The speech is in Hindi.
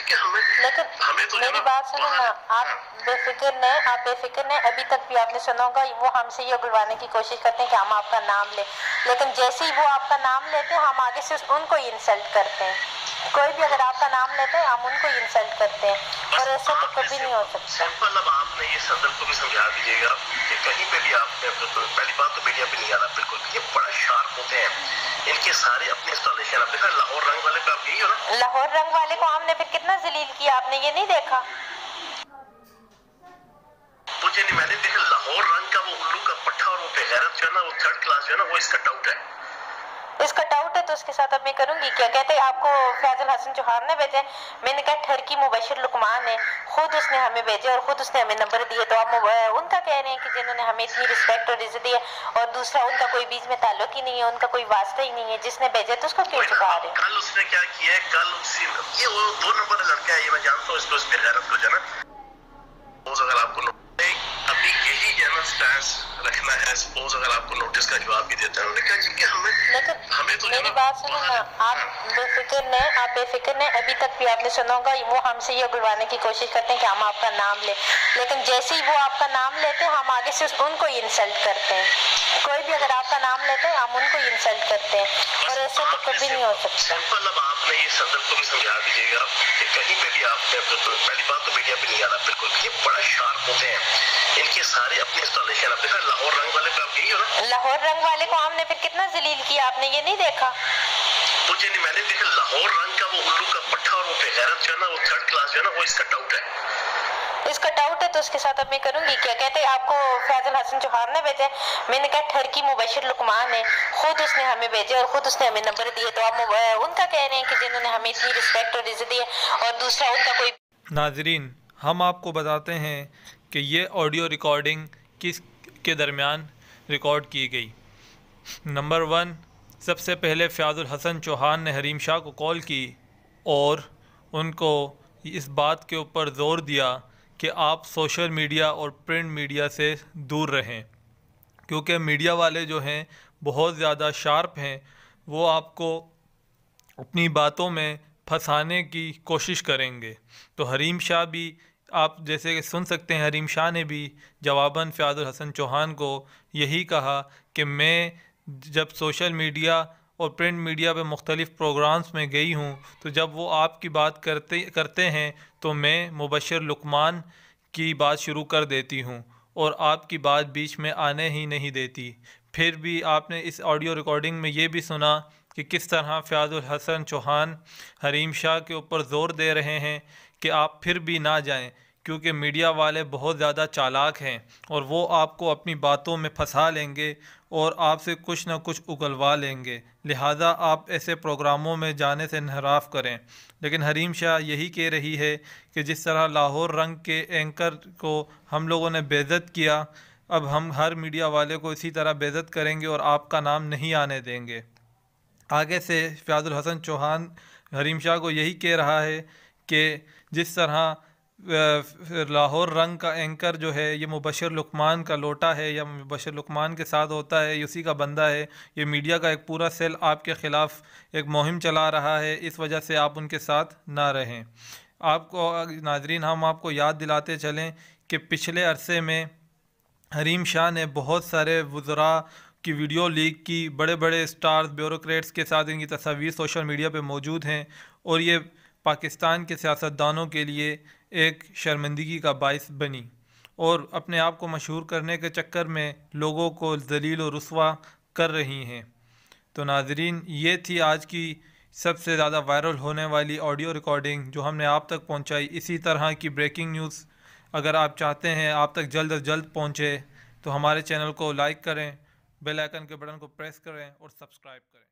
कि हमें तो मेरी बात सुनो ना, आप बेफिक्र नहीं, अभी तक भी आपने सुना होगा वो हमसे ये उगलवाने की कोशिश करते हैं कि हम आपका नाम लें, लेकिन जैसे ही वो आपका नाम लेते हैं हम आगे से उनको ही इंसल्ट करते हैं। कोई भी अगर आपका नाम लेते हैं हम उनको ही इंसल्ट करते हैं, और ऐसा तो कभी नहीं हो सकता। सिंपल, अब आपने ये सदर को भी समझा दीजिएगा कि कहीं पे भी आपने, पहली बात तो मीडिया पे नहीं आना बिल्कुल, ये बड़ा शार्प होते हैं, इनके सारे अपने इंस्टॉलेशन। आप देखा लाहौर रंग वाले पे आप यही हो ना, लाहौर रंग वाले को हमने फिर कितना जलील किया, आपने ये नहीं देखा? मुझे नहीं, मैंने देखा लाहौर रंग का वो उल्लू का पट्टा और वो बेगैरत जो है ना, वो थर्ड क्लास जो है ना, वो इसका डाउट है, इसका डाउट है तो उसके साथ अब मैं करूंगी क्या? कहते हैं आपको फैजल हसन चौहान ने भेजे, मैंने कहा ठरकी मुबशिर लुकमान है, खुद उसने हमें भेजे और खुद उसने हमें नंबर दिए, तो आप उनका कह रहे हैं कि जिन्होंने हमें इतनी रिस्पेक्ट और इज्जत दी है, और दूसरा उनका कोई बीच में ताल्लुक ही नहीं है, उनका कोई वास्ता ही नहीं है, जिसने भेजे तो उसको क्यों छुपा रहे हैं? कल उसने क्या किया है, कल ये वो 2 नंबर लड़का है, ये मैं जानता हूँ, इसको इस बेगैरत को जो है ना, अगर आपको अभी यही जनरल स्टैंस रखना है, सपोज अगर आपको नोटिस का जवाब भी देता है, उन्होंने कहा जी कि हमें तो मेरी बात सुनो ना, आप बेफिक्र नहीं, अभी तक भी आपने सुना होगा वो हमसे ये उगलवाने की कोशिश करते हैं कि हम आपका नाम लें, लेकिन जैसे ही वो आपका नाम लेते हैं हम आगे से उनको ही इंसल्ट करते हैं। कोई भी अगर आपका नाम लेते हैं हम उनको ही इंसल्ट करते हैं, और ऐसा तो कभी नहीं हो सकता। सिंपल, अब आपने ये सदर को भी समझा दीजिएगा कि कहीं पे भी आपने, पहली बात तो मीडिया पे नहीं आना बिल्कुल, ये बड़ा शार्प होते हैं, इनके सारे अपने इंस्टॉलेशन। आप देखा लाहौर रंग वाले पे आप यही हो ना, लाहौर रंग वाले को हमने फिर कितना जलील किया, आपने ये नहीं देखा? मुझे नहीं, मैंने देखा लाहौर रंग का वो उल्लू का पट्टा और वो बेगैरत जो है ना, वो थर्ड क्लास जो है ना, वो इसका डाउट है, इसका डाउट है तो उसके साथ अब मैं करूंगी क्या? कहते हैं आपको फैजल हसन चौहान ने भेजे, मैंने कहा ठरकी मुबशिर लुकमान है, खुद उसने हमें भेजे और खुद उसने हमें नंबर दिए, तो आप उनका कह रहे हैं कि जिन्होंने हमें इतनी रिस्पेक्ट और इज्जत दी है, और दूसरा उनका कोई। नाजरीन, हम आपको बताते हैं कि ये ऑडियो रिकॉर्डिंग किस के दरमियान रिकॉर्ड की गई। नंबर 1, सबसे पहले फ़याज़ुल हसन चौहान ने हरीम शाह को कॉल की और उनको इस बात के ऊपर ज़ोर दिया कि आप सोशल मीडिया और प्रिंट मीडिया से दूर रहें, क्योंकि मीडिया वाले जो हैं बहुत ज़्यादा शार्प हैं, वो आपको अपनी बातों में फंसाने की कोशिश करेंगे। तो हरीम शाह भी, आप जैसे कि सुन सकते हैं, हरीम शाह ने भी जवाबन फ़याज़ुल हसन चौहान को यही कहा कि मैं जब सोशल मीडिया और प्रिंट मीडिया पे मुख्तलिफ़ प्रोग्राम्स में गई हूँ, तो जब वो आपकी बात करते हैं तो मैं मुबशिर लुकमान की बात शुरू कर देती हूँ और आपकी बात बीच में आने ही नहीं देती। फिर भी आपने इस ऑडियो रिकॉर्डिंग में ये भी सुना कि किस तरह फ़याज़ुल हसन चौहान हरीम शाह के ऊपर ज़ोर दे रहे हैं कि आप फिर भी ना जाएं, क्योंकि मीडिया वाले बहुत ज़्यादा चालाक हैं और वो आपको अपनी बातों में फंसा लेंगे और आपसे कुछ ना कुछ उगलवा लेंगे, लिहाजा आप ऐसे प्रोग्रामों में जाने से इन्हराफ़ करें। लेकिन हरीम शाह यही कह रही है कि जिस तरह लाहौर रंग के एंकर को हम लोगों ने बेइज्जत किया, अब हम हर मीडिया वाले को इसी तरह बेइज्जत करेंगे और आपका नाम नहीं आने देंगे। आगे से फ़याज़ुल हसन चौहान हरीम शाह को यही कह रहा है कि जिस तरह लाहौर रंग का एंकर जो है ये मुबशिर लुकमान का लोटा है या मुबशिर लुकमान के साथ होता है, उसी का बंदा है, ये मीडिया का एक पूरा सेल आपके ख़िलाफ़ एक मुहिम चला रहा है, इस वजह से आप उनके साथ ना रहें। आपको नाजरीन, हम आपको याद दिलाते चलें कि पिछले अरसे में हरीम शाह ने बहुत सारे वज़रा की वीडियो लीक की, बड़े बड़े स्टार्स ब्यूरोक्रेट्स के साथ इनकी तस्वीर सोशल मीडिया पे मौजूद हैं, और ये पाकिस्तान के सियासतदानों के लिए एक शर्मिंदगी का बाइस बनी और अपने आप को मशहूर करने के चक्कर में लोगों को ज़लील और रुस्वा कर रही हैं। तो नाजरीन, ये थी आज की सबसे ज़्यादा वायरल होने वाली ऑडियो रिकॉर्डिंग जो हमने आप तक पहुंचाई। इसी तरह की ब्रेकिंग न्यूज़ अगर आप चाहते हैं आप तक जल्द अज जल्द पहुंचे तो हमारे चैनल को लाइक करें, बेल आइकन के बटन को प्रेस करें और सब्सक्राइब करें।